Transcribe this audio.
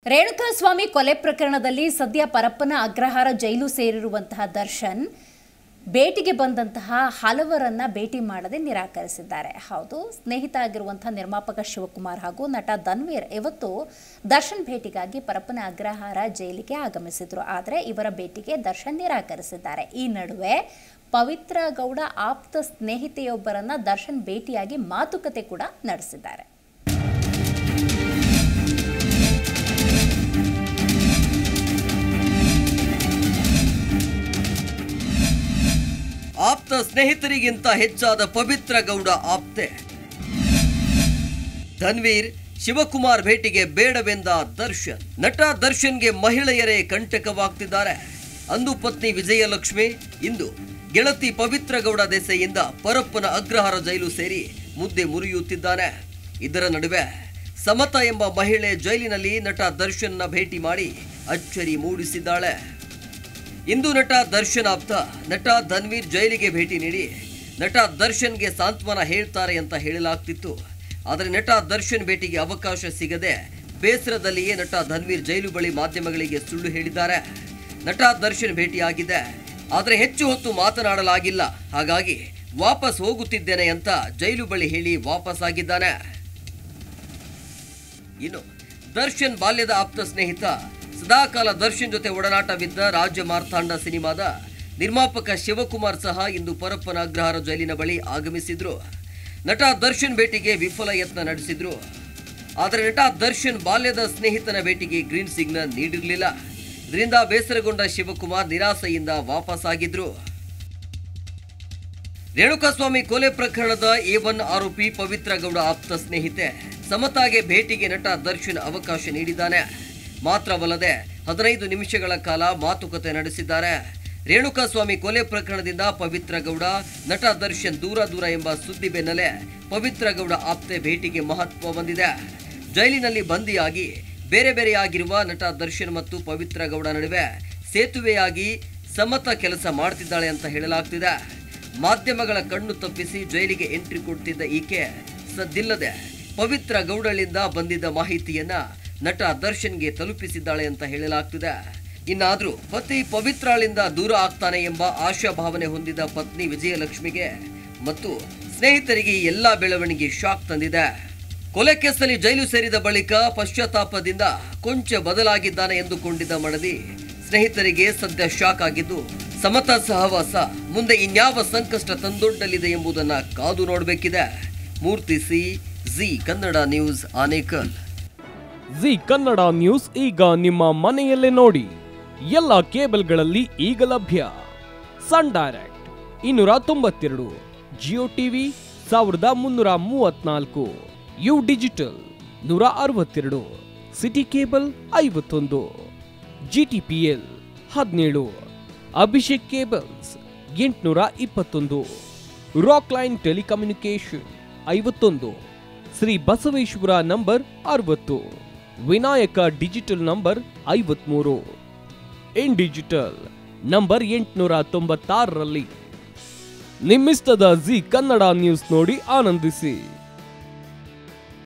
ರೇಣುಕಾಸ್ವಾಮಿ ಕೊಲೆ ಪ್ರಕರಣದಲ್ಲಿ ಸದ್ಯ ಪರಪ್ಪನ ಅಗ್ರಹಾರ ಜೈಲು ಸೇರಿರುವಂತಹ ದರ್ಶನ್ ಭೇಟಿಗೆ ಬಂದಂತಹ ಹಲವರನ್ನ ಭೇಟಿ ಮಾಡದೆ ನಿರಾಕರಿಸಿದ್ದಾರೆ. ಹೌದು, ಸ್ನೇಹಿತ ಆಗಿರುವಂತಹ ನಿರ್ಮಾಪಕ ಶಿವಕುಮಾರ್ ಹಾಗೂ ನಟ ಧನ್ವೀರ್ ಇವತ್ತು ದರ್ಶನ್ ಭೇಟಿಗಾಗಿ ಪರಪ್ಪನ ಅಗ್ರಹಾರ ಜೈಲಿಗೆ ಆಗಮಿಸಿದ್ರು. ಆದರೆ ಇವರ ಭೇಟಿಗೆ ದರ್ಶನ್ ನಿರಾಕರಿಸಿದ್ದಾರೆ. ಈ ನಡುವೆ ಪವಿತ್ರ ಗೌಡ ಆಪ್ತ ಸ್ನೇಹಿತೆಯೊಬ್ಬರನ್ನ ದರ್ಶನ್ ಭೇಟಿಯಾಗಿ ಮಾತುಕತೆ ಕೂಡ ನಡೆಸಿದ್ದಾರೆ. ಆಪ್ತ ಸ್ನೇಹಿತರಿಗಿಂತ ಹೆಚ್ಚಾದ ಪವಿತ್ರ ಗೌಡ ಆಪ್ತೆ. ಧನ್ವೀರ್ ಶಿವಕುಮಾರ್ ಭೇಟಿಗೆ ಬೇಡವೆಂದ ದರ್ಶನ್. ನಟ ದರ್ಶನ್ಗೆ ಮಹಿಳೆಯರೇ ಕಂಟಕವಾಗ್ತಿದ್ದಾರೆ. ಅಂದು ಪತ್ನಿ ವಿಜಯಲಕ್ಷ್ಮಿ, ಇಂದು ಗೆಳತಿ ಪವಿತ್ರ ಗೌಡ ದೆಸೆಯಿಂದ ಪರಪ್ಪನ ಅಗ್ರಹಾರ ಜೈಲು ಸೇರಿ ಮುದ್ದೆ ಮುರಿಯುತ್ತಿದ್ದಾನೆ. ಇದರ ನಡುವೆ ಸಮತಾ ಎಂಬ ಮಹಿಳೆ ಜೈಲಿನಲ್ಲಿ ನಟ ದರ್ಶನ್ನ ಭೇಟಿ ಮಾಡಿ ಅಚ್ಚರಿ ಮೂಡಿಸಿದ್ದಾಳೆ. ಇಂದು ನಟ ದರ್ಶನ್ ಆಪ್ತ ನಟ ಧನ್ವೀರ್ ಜೈಲಿಗೆ ಭೇಟಿ ನೀಡಿ ನಟ ದರ್ಶನ್ಗೆ ಸಾಂತ್ವನ ಹೇಳ್ತಾರೆ ಅಂತ ಹೇಳಲಾಗ್ತಿತ್ತು. ಆದರೆ ನಟ ದರ್ಶನ್ ಭೇಟಿಗೆ ಅವಕಾಶ ಸಿಗದೆ ಬೇಸರದಲ್ಲಿಯೇ ನಟ ಧನ್ವೀರ್ ಜೈಲು ಬಳಿ ಮಾಧ್ಯಮಗಳಿಗೆ ಸುಳ್ಳು ಹೇಳಿದ್ದಾರೆ. ನಟ ದರ್ಶನ್ ಭೇಟಿಯಾಗಿದೆ, ಆದರೆ ಹೆಚ್ಚು ಹೊತ್ತು ಮಾತನಾಡಲಾಗಿಲ್ಲ, ಹಾಗಾಗಿ ವಾಪಸ್ ಹೋಗುತ್ತಿದ್ದೇನೆ ಅಂತ ಜೈಲು ಬಳಿ ಹೇಳಿ ವಾಪಸ್ ಆಗಿದ್ದಾನೆ. ಇನ್ನು ದರ್ಶನ್ ಬಾಲ್ಯದ ಆಪ್ತ ಸ್ನೇಹಿತ, ಸದಾಕಾಲ ದರ್ಶನ್ ಜೊತೆ ಒಡನಾಟವಿದ್ದ ರಾಜ್ಯ ಮಾರ್ತಾಂಡ ಸಿನಿಮಾದ ನಿರ್ಮಾಪಕ ಶಿವಕುಮಾರ್ ಸಹ ಇಂದು ಪರಪ್ಪನ ಅಗ್ರಹಾರ ಜೈಲಿನ ಬಳಿ ಆಗಮಿಸಿದ್ರು. ನಟ ದರ್ಶನ್ ಭೇಟಿಗೆ ವಿಫಲ ಯತ್ನ ನಡೆಸಿದ್ರು. ಆದರೆ ನಟ ದರ್ಶನ್ ಬಾಲ್ಯದ ಸ್ನೇಹಿತನ ಭೇಟಿಗೆ ಗ್ರೀನ್ ಸಿಗ್ನಲ್ ನೀಡಿರಲಿಲ್ಲ. ಇದರಿಂದ ಬೇಸರಗೊಂಡ ಶಿವಕುಮಾರ್ ನಿರಾಸೆಯಿಂದ ವಾಪಸ್ ಆಗಿದ್ರು. ರೇಣುಕಾಸ್ವಾಮಿ ಕೊಲೆ ಪ್ರಕರಣದ A1 ಆರೋಪಿ ಪವಿತ್ರ ಗೌಡ ಆಪ್ತ ಸ್ನೇಹಿತೆ ಸಮತಾಗೆ ಭೇಟಿಗೆ ನಟ ದರ್ಶನ್ ಅವಕಾಶ ನೀಡಿದ್ದಾನೆ. ಮಾತ್ರವಲ್ಲದೆ 15 ನಿಮಿಷಗಳ ಕಾಲ ಮಾತುಕತೆ ನಡೆಸಿದ್ದಾರೆ. ರೇಣುಕಾಸ್ವಾಮಿ ಕೊಲೆ ಪ್ರಕರಣದಿಂದ ಪವಿತ್ರ ಗೌಡ, ನಟ ದರ್ಶನ್ ದೂರ ಎಂಬ ಸುದ್ದಿ ಬೆನ್ನಲ್ಲೇ ಪವಿತ್ರ ಗೌಡ ಆಪ್ತೆ ಭೇಟಿಗೆ ಮಹತ್ವ ಬಂದಿದೆ. ಜೈಲಿನಲ್ಲಿ ಬಂದಿಯಾಗಿ ಬೇರೆ ಬೇರೆಯಾಗಿರುವ ನಟ ದರ್ಶನ್ ಮತ್ತು ಪವಿತ್ರ ಗೌಡ ನಡುವೆ ಸೇತುವೆಯಾಗಿ ಸಮತಾ ಕೆಲಸ ಮಾಡ್ತಿದ್ದಾಳೆ ಅಂತ ಹೇಳಲಾಗ್ತಿದೆ. ಮಾಧ್ಯಮಗಳ ಕಣ್ಣು ತಪ್ಪಿಸಿ ಜೈಲಿಗೆ ಎಂಟ್ರಿ ಕೊಡ್ತಿದ್ದ ಈಕೆ ಸದ್ದಿಲ್ಲದೆ ಪವಿತ್ರ ಗೌಡಳಿಂದ ಬಂದಿದ್ದ ಮಾಹಿತಿಯನ್ನ ನಟ ದರ್ಶನ್ಗೆ ತಲುಪಿಸಿದ್ದಾಳೆ ಅಂತ ಹೇಳಲಾಗ್ತಿದೆ. ಇನ್ನಾದ್ರೂ ಪತಿ ಪವಿತ್ರಳಿಂದ ದೂರ ಆಗ್ತಾನೆ ಎಂಬ ಆಶಾಭಾವನೆ ಹೊಂದಿದ ಪತ್ನಿ ವಿಜಯಲಕ್ಷ್ಮಿಗೆ ಮತ್ತು ಸ್ನೇಹಿತರಿಗೆ ಈ ಎಲ್ಲಾ ಬೆಳವಣಿಗೆ ಶಾಕ್ ತಂದಿದೆ. ಕೊಲೆ ಕೇಸಲ್ಲಿ ಜೈಲು ಸೇರಿದ ಬಳಿಕ ಪಶ್ಚಾತ್ತಾಪದಿಂದ ಕೊಂಚ ಬದಲಾಗಿದ್ದಾನೆ ಎಂದುಕೊಂಡಿದ್ದ ಮಡದಿ ಸ್ನೇಹಿತರಿಗೆ ಸದ್ಯ ಶಾಕ್ ಆಗಿದ್ದು, ಸಮತಾ ಸಹವಾಸ ಮುಂದೆ ಇನ್ಯಾವ ಸಂಕಷ್ಟ ತಂದೊಡ್ಡಲಿದೆ ಎಂಬುದನ್ನ ಕಾದು ನೋಡಬೇಕಿದೆ. Murthy C, Zee Kannada news, Anekal. Zee Kannada news ಈಗ ನಿಮ್ಮ ಮನೆಯಲ್ಲೇ ನೋಡಿ. ಎಲ್ಲ ಕೇಬಲ್ಗಳಲ್ಲಿ ಈಗ ಲಭ್ಯ. Sun Direct 292, Jio TV 1334, U Digital 162, City Cable 51, GTPL 17, Abhishek cables 821, Rock Line telecommunication 51, Shri Basaveshwara number 60, Vinayaka digital number 53, in digital number 896ರಲ್ಲಿ ನಿಮ್ಮಿಸ್ತದ ಜಿ ಕನ್ನಡ ನ್ಯೂಸ್ ನೋಡಿ ಆನಂದಿಸಿ.